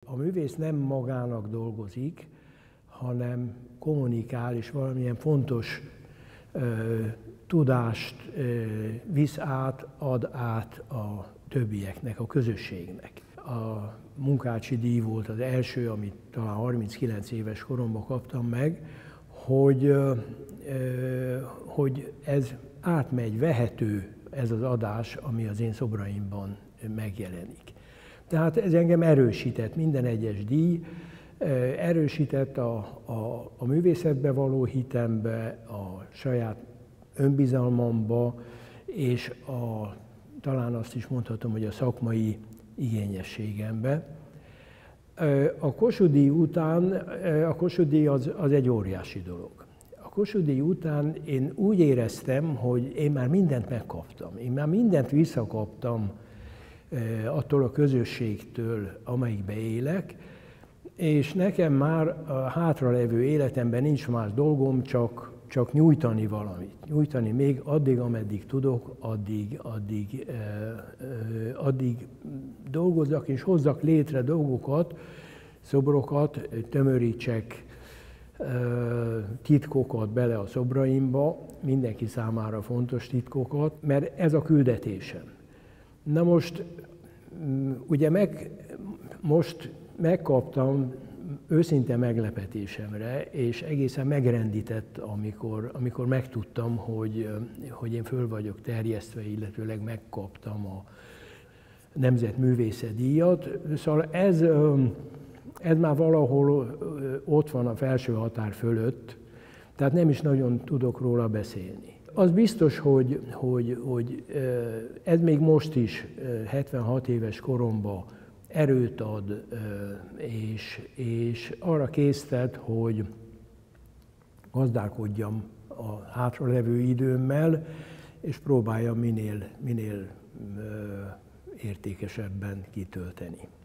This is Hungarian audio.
a művész nem magának dolgozik, hanem kommunikál, és valamilyen fontos tudást visz át, ad át a többieknek, a közösségnek. A Munkácsi díj volt az első, amit talán 39 éves koromban kaptam meg, hogy ez átmegy, vehető ez az adás, ami az én szobraimban megjelenik. Tehát ez engem erősített, minden egyes díj, erősített a művészetbe való hitembe, a saját önbizalmamba, és talán azt is mondhatom, hogy a szakmai igényességembe. A Kossuth-díj után, a Kossuth-díj az egy óriási dolog. A Kossuth-díj után én úgy éreztem, hogy én már mindent megkaptam. Én már mindent visszakaptam attól a közösségtől, amelyikbe élek, és nekem már a hátralevő életemben nincs más dolgom, csak nyújtani valamit. Nyújtani még addig, ameddig tudok, addig dolgozzak és hozzak létre dolgokat, szobrokat, tömörítsek titkokat bele a szobraimba, mindenki számára fontos titkokat, mert ez a küldetésem. Na most, ugye most megkaptam őszinte meglepetésemre, és egészen megrendített, amikor megtudtam, hogy én föl vagyok terjesztve, illetőleg megkaptam a Nemzetművészetdíjat. Szóval ez már valahol ott van a felső határ fölött, tehát nem is nagyon tudok róla beszélni. Az biztos, hogy ez még most is, 76 éves koromban erőt ad, és arra késztet, hogy gazdálkodjam a hátralevő időmmel, és próbáljam minél értékesebben kitölteni.